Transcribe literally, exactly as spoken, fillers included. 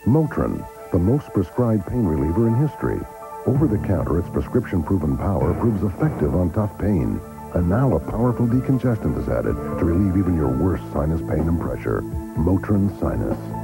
Motrin, the most prescribed pain reliever in history. Over-the-counter, its prescription-proven power proves effective on tough pain. And now a powerful decongestant is added to relieve even your worst sinus pain and pressure. Motrin Sinus.